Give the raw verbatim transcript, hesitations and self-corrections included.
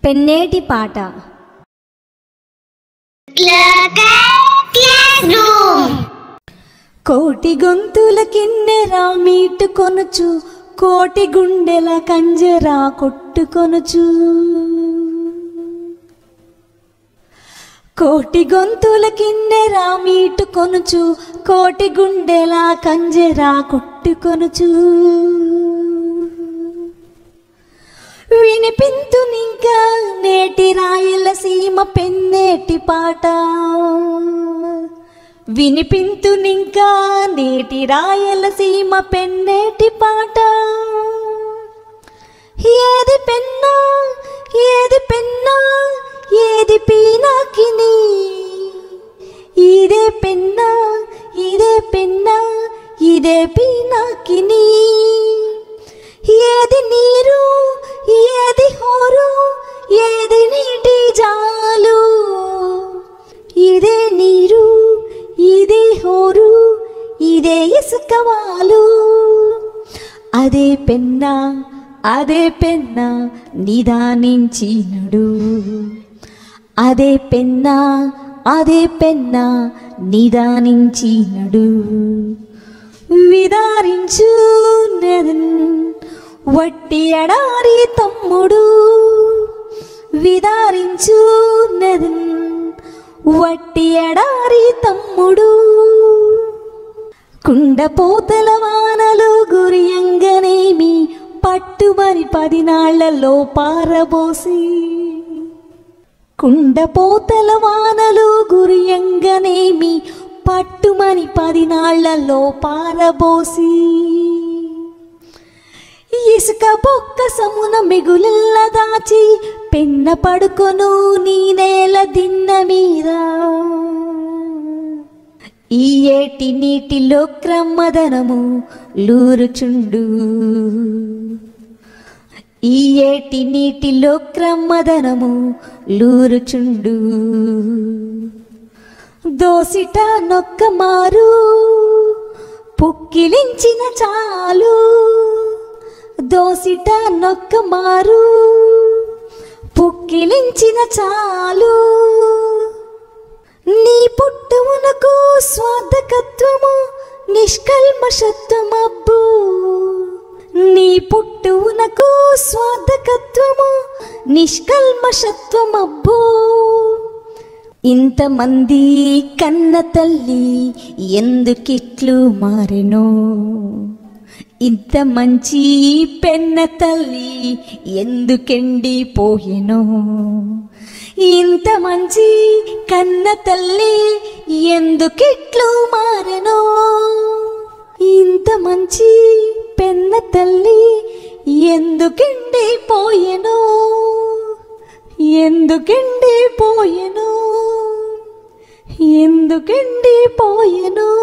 పెన్నేటి పాట. కోటి గొంతుల కిన్నెరా మీటుకొనుచు, కోటి గుండెల కంజరా కొట్టుకొనుచు. కోటి గొంతుల కిన్నెరా మీటుకొనుచు, కోటి గుండెల కంజరా కొట్టుకొనుచు. వినిపింతునింకా నేటి రాయలసీమ పెన్నేటి పాట. వినిపింతునింకా నేటి రాయలసీమ పెన్నేటి పాట. ఏది పెన్నా ఏది పెన్నా ఏది పీనాకిని, ఇదే పెన్నా ఇదే పెన్నా ఇదే పీనాకిని. ఏది నీరు ఏది హోరు ఏది నీటి జాలు, ఇదే నీరు ఇదే హోరు ఇదే ఇసుకవాలు. అదే పెన్నా అదే పెన్నా నిదానించినడు, అదే పెన్నా అదే పెన్నా నిదానించినడు. విదారించు నెదన్ వట్టి ఎడారి తమ్ముడు, విదారించు నెదన్ వట్టి ఎడారి తమ్ముడు. కుండపోతల వానలు గురియంగనేమి, పట్టుమరి పదినాళ్లలో పారబోసి. కుండపోతల వానలు గురియంగనేమి, పట్టుమని పదినాళ్లలో పారబోసి. ఇసుక బొక్క సమున మిగులెల్ల దాచి, పెన్న పడుకొను నీ నేల దిన్న మీద. ఈ ఏటి నీటిలో క్రమదనము లూరుచుండు, ఈ ఏటి నీటిలో క్రమదనము లూరుచుండు. దోసిట నొక్క మారు పుక్కిలించిన చాలు, దోసిట నొక్క మారు పుక్కిలించిన చాలు. నీ పుట్టువునకు స్వార్థకత్వము నిష్కల్మషత్వమబ్బు, నీ పుట్టువునకు స్వార్థకత్వము నిష్కల్మషత్వమబ్బు. ఇంతమంది కన్న తల్లి ఎందుకిట్లు మారెనో, ఇంత మంచి పెన్న తల్లి ఎందుకెండిపోయెనో. ఇంత మంచి కన్న తల్లి ఎందుకిట్లు మారెనో, ఇంత మంచి పెన్న తల్లి ఎందుకెండిపోయెనో, ఎందుకెండిపోయెనో, ఎందుకెండిపోయెనో.